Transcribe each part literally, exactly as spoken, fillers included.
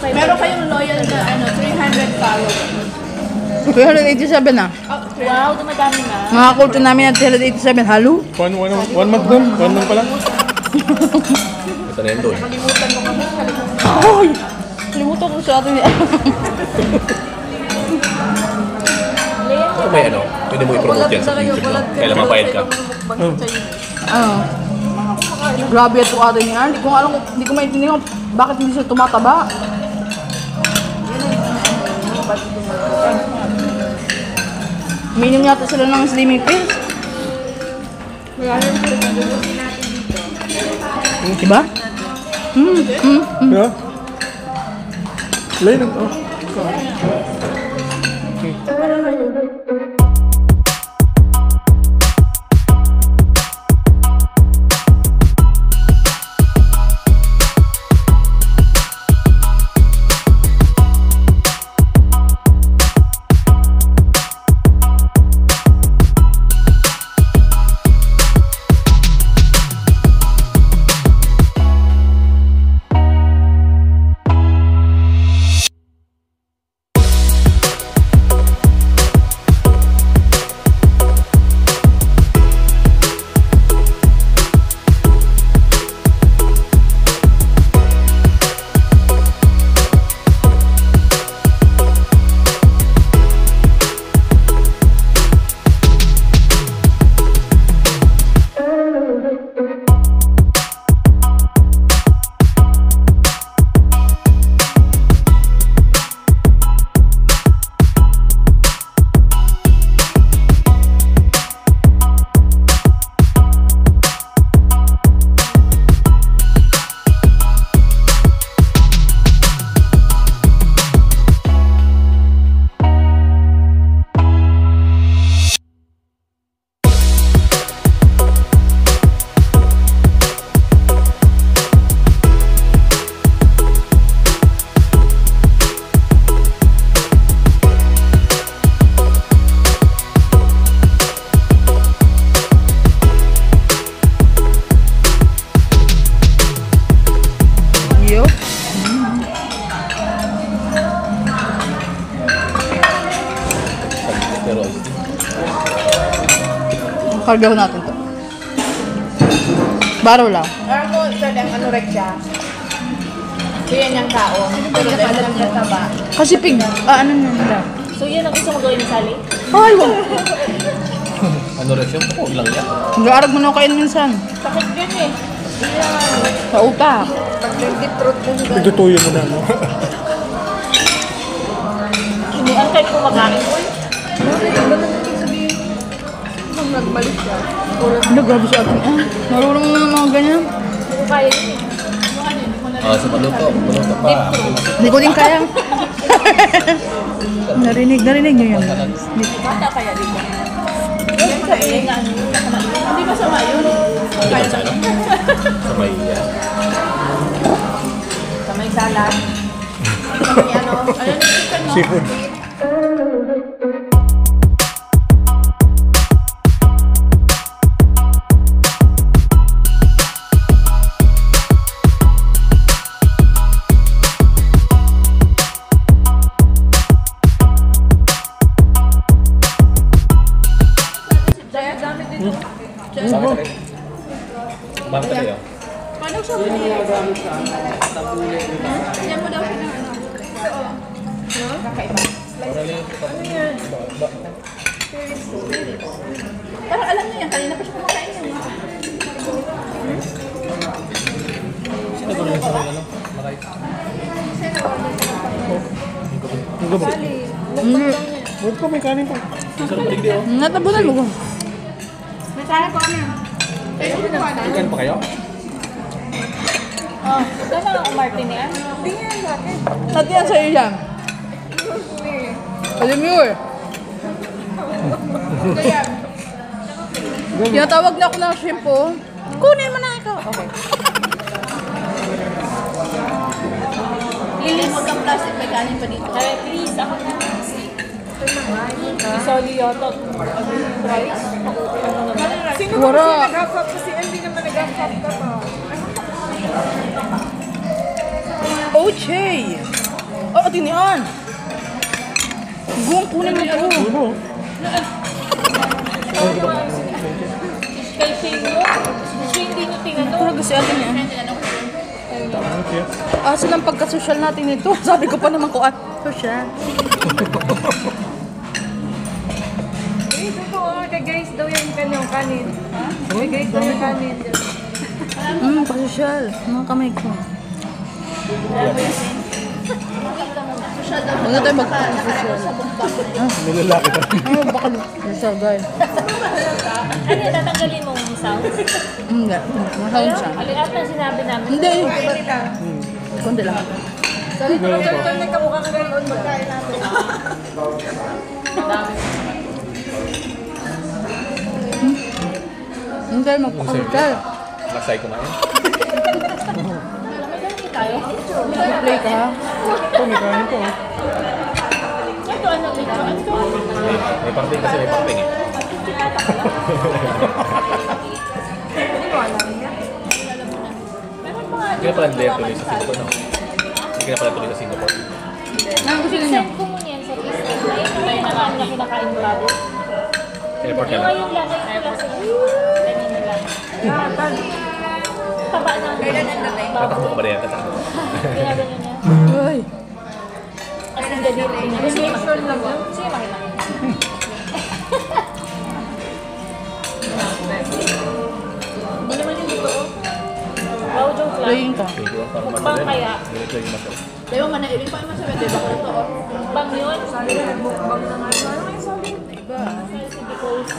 Meron kayong loyal na ano, three hundred followers. three eighty-seven na. Wow, dumadami na. Mga kulto namin na three eighty-seven. Halo? One, one, one month doon? One month pala? Ito na yun doon. Kalimutan mo kami. Ay! Kalimutan ko sa atin. Ito may ano, pwede mo i-promote yan sa YouTube mo. Kailan mabayad ka. Ano? Grabe ito atin yan. Hindi ko alam, hindi ko maintindihan bakit hindi siya tumataba. Minimum yata sila ng slimming pills. Diba? Hmm, hmm, hmm. Yeah. Lain oh. Kargaw natin to. Baraw lang. Alam mo, ito lang, ano rin siya. So yan yung kaon. Pero dahil lang nataba. Kasi pig, ah, ano na nila. So yan ang gusto mo gawin, Sally? Ay, wag. Ano rin siya? Huwag lang yan. Nag-aarag mo na kain minsan. Sakit din eh. Sa utak. Pag nag-deep throat mo siya. Pagtutuyo mo na, no? Hindi, ang kahit kumakain ko eh. Nagmalis siya. Ano, grabe siya atin. Ah, marunong na mga ganyan. Hindi ko kaya yun eh. Ah, sa paluto. Paluto pa. Hindi ko din kaya. Narinig, narinig niyo yun. Bata kaya dito. Yan sabihin na ano yun. Hindi masama yun. Kaya sa ano? Sa may, uh... Sa may salad. Sa may ano. Ano yung chicken mo? Seafood. Bakit tayo? Paano siya mo niya? Yan mo daw siya ano? Oo. No? Kakaiba. Ano yan? Parang alam niya yan. Kanina pa siya kumakain yan. Sino ba rin sa mga ano? Maray? Sally. Lagpag daw niya. Huwag ko, may kanin pa. Sarap rin di oh. Natabunan mo ko. May sana ko ano? Ikan pa kayo? Oh, saan na ang Martin yan? Hindi yan sa akin. Nati yan sa'yo yan. Alam mo yun. Kaya, Tinatawag na ako ng shrimpo. Kunin mo na ikaw. Okay. Lili, huwag kang plastic. May kanin pa dito. Kaya please, ako na. Isoli yata. Rice? Sino ba kasi nag-half-up? Kasi hindi naman nag-half-up ka pa. Oche! natin yan. Buong kunin mo ito. Ano? Kay Shane mo? Shane hindi nyo tinanong. Talaga si ate niya. Ah, saan ang pagka-social natin ito? Sabi ko pa naman ko, ah, social. Ito po, kay Grace daw yung kanyang kanin. Kay Grace daw yung kanin. Hmm, pa-social. Mga kamay ko. Huwag na tayo magpa-social. Nilalaki ka. Ano, baka social, guys. Ano, tatanggalin mo yung sound? Hindi, masound siya. Alin at na sinabi namin. Hindi. Kundi lang. Sorry, sorry, sorry, nagkamukha ka ngayon, magkain natin. Hindi, magpa-social. Magsay kumain. Play ka, ha? Ito, may kain ko. Ito, ano, ito, ito. May parting kasi may parting eh. Hindi ka pala hindi tuloy sa Singapore, no? Hindi ka na pala tuloy sa Singapore. Ano gusto niyo? Send ko muna yan sa Facebook. Ayun na lang na kinakain mo lagi. Airport ka Yung na. ngayon lang, ngayon lang sa ganyan na lang. Taba na. Tatakbo ka ba na yan? Tatakbo. Ginaganon niya. Uy. As in the deal niya. Sige, makita. Sige, makita. Hindi naman yung totoo. Wow, joke lang. Playing ka. Mukbang kaya. Tayo man, nailing pa naman sabi, diba ko ito, oh. Mukbang yun. Sabi na, mukbang na nga. Ano nga yung sabi? Diba? Because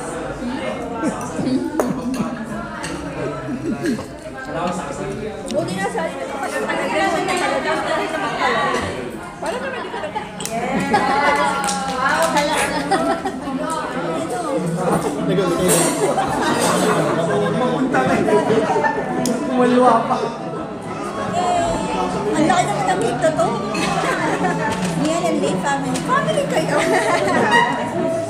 Buti na, sabi na, pagkakalagan na talaga. Para naman di ka talaga. Kumalwa pa. Ang laki naman ng dito to. Yan ang late family. Family kayo.